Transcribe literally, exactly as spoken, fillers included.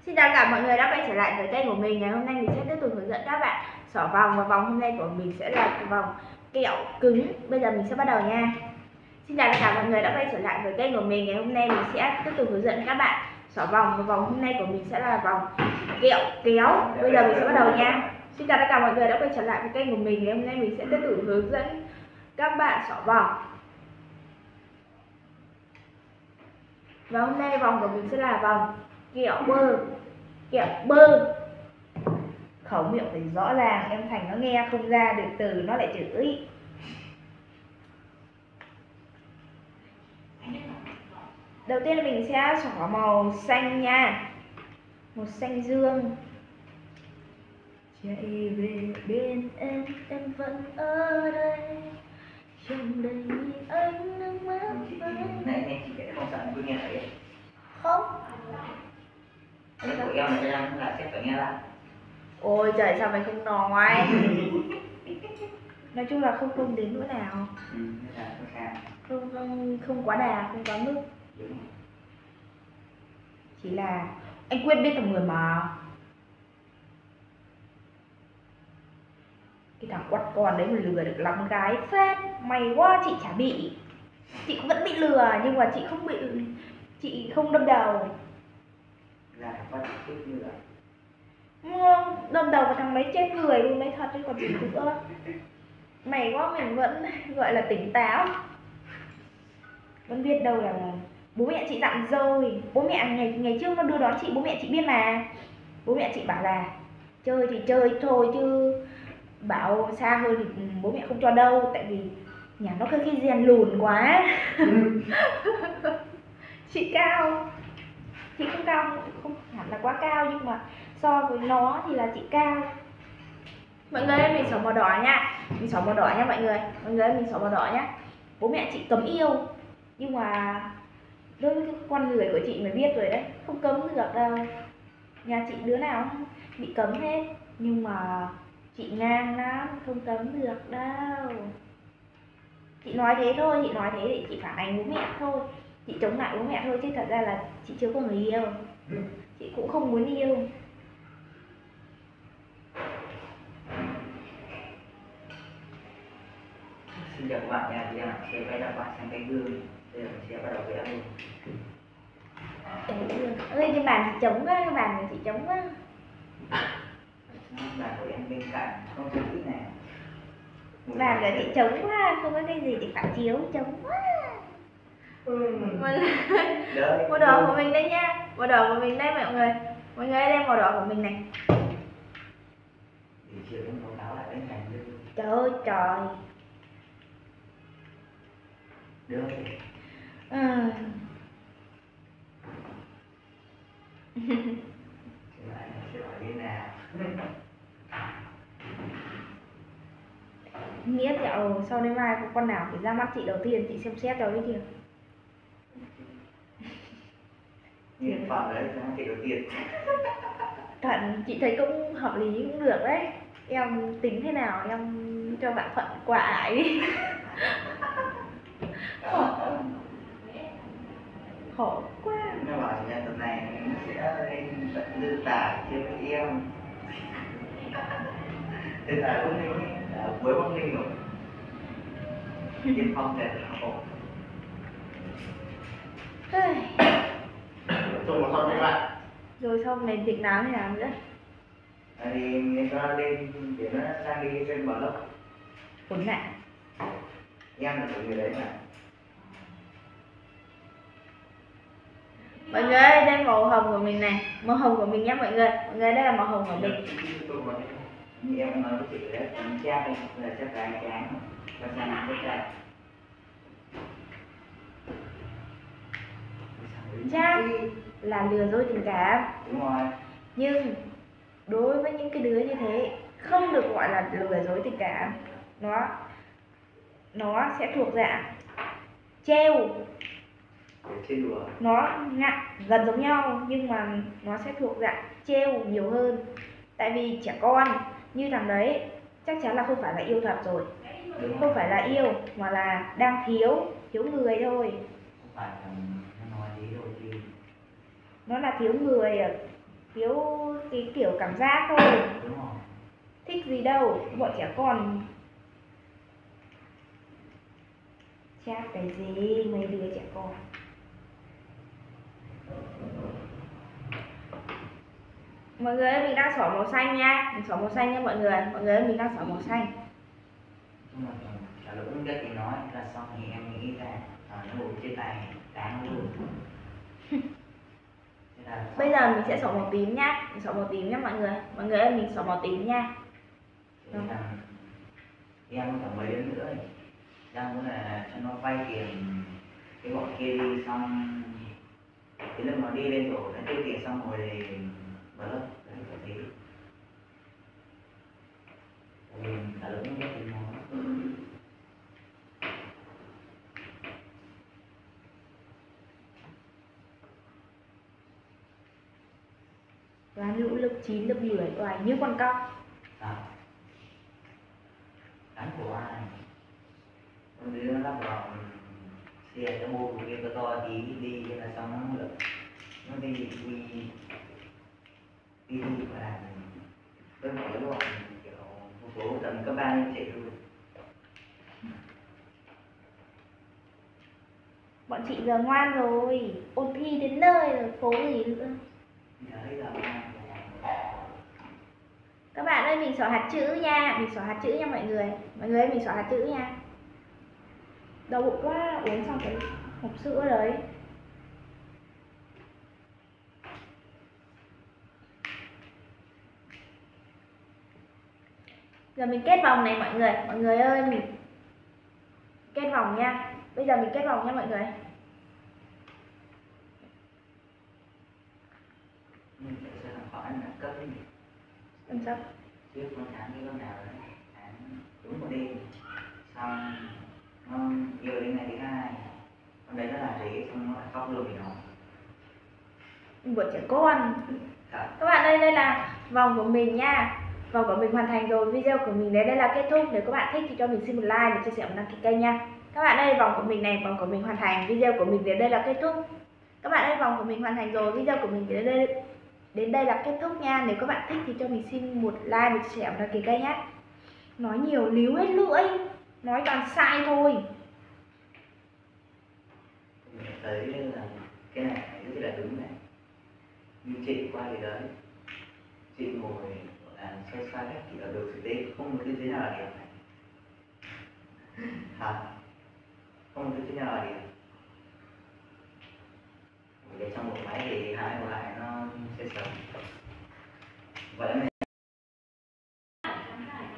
Xin chào cả mọi người đã quay trở lại với kênh của mình. Ngày hôm nay mình sẽ tiếp tục hướng dẫn các bạn xỏ vòng, và vòng hôm nay của mình sẽ là vòng kẹo cứng. Bây giờ mình sẽ bắt đầu nha. Xin chào tất cả mọi người đã quay trở lại với kênh của mình. Ngày hôm nay mình sẽ tiếp tục hướng dẫn các bạn xỏ vòng, và vòng hôm nay của mình sẽ là vòng kẹo kéo. Bây giờ mình sẽ bắt đầu nha. Xin chào tất cả mọi người đã quay trở lại với kênh của mình. Ngày hôm nay mình sẽ tiếp tục hướng dẫn các bạn xỏ vòng. Và hôm nay vòng của mình sẽ là vòng kẹo bơ. Kẹo bơ. Khẩu miệng phải rõ ràng, em Thành nó nghe không ra được từ nó lại chửi. Đầu tiên là mình sẽ xỏ màu xanh nha. Màu xanh dương. Chạy về bên em, em vẫn ở đây. Trong đầy ánh nước mắt bay. Này, này, chị kể không sợ cứ nghe thấy. Không. Cái của em này ra là sẽ phải nghe lại. Ôi trời, sao mày không nói. Nói chung là không không đến nỗi nào. Ừ, là không, không không không quá đà, không quá mức. đúng. Chỉ là anh Quyết biết tầm người mà. Cái thằng quắt con đấy mà lừa được lắm gái phết. May quá chị chả bị. Chị cũng vẫn bị lừa nhưng mà chị không bị, chị không đâm đầu. Là quắt chút như là Đâm đầu vào thằng đấy chết người luôn đấy, thật chứ còn gì nữa. Mày quá, mình vẫn gọi là tỉnh táo. Vẫn biết đâu là bố mẹ chị dặn rồi. Bố mẹ ngày ngày trước nó đưa đón chị, bố mẹ chị biết mà. Bố mẹ chị bảo là chơi thì chơi thôi, chứ bảo xa hơn thì bố mẹ không cho đâu. Tại vì nhà nó cái cái gen lùn quá. Chị cao. Chị không cao, không hẳn là quá cao, nhưng mà so với nó thì là chị cao. Mọi người ơi, mình xỏ màu đỏ nha. Mình xỏ màu đỏ nha mọi người. Mọi người ơi, mình xỏ màu đỏ nhá. Bố mẹ chị cấm yêu, nhưng mà đối với cái con người của chị mới biết rồi đấy, không cấm được đâu. Nhà chị đứa nào bị cấm hết. Nhưng mà chị ngang lắm, không cấm được đâu. Chị nói thế thôi, chị nói thế để chị phản ánh bố mẹ thôi. Chị chống lại bố mẹ thôi, chứ thật ra là chị chưa có người yêu. Chị cũng không muốn yêu. xin chào các bạn nha, thì em sẽ quay các bạn sang cái gương. Bây giờ mình sẽ bắt đầu vẽ luôn. Ơi, cái bàn chị trống quá, cái bàn của chị trống quá. Bàn của em bên cạnh không có ít này. Bàn của chị trống quá, không có cái gì để phản chiếu, trống quá. Ừ. Màu đỏ của mình đây nha. Màu đỏ của mình đây mọi người. Mọi người đây, màu đỏ của mình này. Để chiều em báo cáo lại bên cạnh luôn. Trời ơi trời. Được. Ừ. Sẽ hỏi thế nào. Nghĩa dạo sau đêm mai có con nào phải ra mắt chị đầu tiên, chị xem xét rồi đấy kìa. Nhiên phẩm đấy cho chị đầu tiên. Thuận chị thấy cũng hợp lý, cũng được đấy. Em tính thế nào em cho bạn Thuận quả ải đi. Khổ. Khổ quá. Nó bảo nhà tuần này nó sẽ lên tận dư tả chơi với em. Thế là cũng như là với Bắc Ninh rồi. Tiên phong thể khổ. Chung một con các bạn. Rồi xong này định nào thế nào nữa? Thì người ta lên để nó sang đi trên bờ lớp. Ổn nạn. Em là của người đấy mà. Mọi người ơi, đây màu hồng của mình này. Màu hồng của mình nhé mọi người. Mọi người, đây là màu hồng của mình. Như em nói với chị đấy, cha này là cha cái tráng và cha nặng với cha. Cha là lừa dối tình cảm. Đúng rồi. Nhưng đối với những cái đứa như thế không được gọi là lừa dối tình cảm. Nó Nó sẽ thuộc dạng trêu. Nó nặng gần giống nhau, nhưng mà nó sẽ thuộc dạng trêu nhiều hơn. Tại vì trẻ con như thằng đấy chắc chắn là không phải là yêu thật rồi. Không phải là yêu mà là đang thiếu thiếu người thôi. Không phải là nó nói thế rồi chứ. Nó là thiếu người. thiếu cái kiểu cảm giác thôi, Đúng rồi. thích gì đâu, bọn trẻ con chat cái gì mấy đứa trẻ con. Mọi người ơi, mình đang xỏ màu xanh nha, mình xỏ màu xanh nha mọi người, mọi người ơi, mình đang xỏ màu xanh. Nhưng mà cả lúc rất thì nói là xong thì em nghĩ ra à, nó buồn trên tay đáng luôn. Bây giờ mình sẽ xỏ màu tím nhá, mình xỏ màu tím nhá mọi người, mọi người ơi, mình xỏ màu tím nha. Thế là em còn mấy đứa nữa ấy. Đang muốn là cho nó vay tiền cái bọn kia đi, xong cái lúc nó đi lên rồi nó tiêu tiền xong rồi thì mở lớp đấy có thế. Tại vì cả lúc nó biết tiền nó Toán lũ lớp chín, lớp mười oải như con cóc. à, đánh của ai con đứa nó lắp vào xe cái mô của kia to to tí đi cho là xong nó lượt nó đi đi đi đi và làm với một cái bọn kiểu phố phố tầm cấp ba lên chạy luôn. Bọn chị giờ ngoan rồi, ôn thi đến nơi rồi, phố gì nữa. Đấy là Các bạn ơi, mình xỏ hạt chữ nha, mình xỏ hạt chữ nha mọi người. Mọi người ơi, mình xỏ hạt chữ nha. Đau bụng quá, uống xong cái hộp sữa đấy. Giờ mình kết vòng này mọi người, mọi người ơi, mình kết vòng nha. Bây giờ mình kết vòng nha mọi người. mình sẽ làm khỏi là cấp cái gì Làm sao? trước con tháng cái con nào đấy tháng đúng một đêm xong nó yêu đến ngày thứ hai con đấy nó làm gì xong nó lại khóc luôn vì nó Bọn trẻ con. Các bạn ơi, đây là vòng của mình nha. Vòng của mình hoàn thành rồi, video của mình đến đây là kết thúc. Nếu các bạn thích thì cho mình xin một like và chia sẻ và đăng ký kênh nha. Các bạn ơi, vòng của mình này, vòng của mình hoàn thành, video của mình đến đây là kết thúc. Các bạn ơi, vòng của mình hoàn thành rồi, video của mình đến đây đến đây là kết thúc nha. Nếu các bạn thích thì cho mình xin một like và chia sẻ và đăng ký kênh nhé. Nói nhiều líu hết lưỡi, nói toàn sai thôi. mình thấy là cái này rất là đúng này, như chị qua thì đấy chị ngồi làm xoay xoay các chị ở được thực tế không một cái thế nào là đẹp này hả, không một cái thế nào là đẹp để trong bộ máy thì hai bộ lại nó sẽ sống vậy.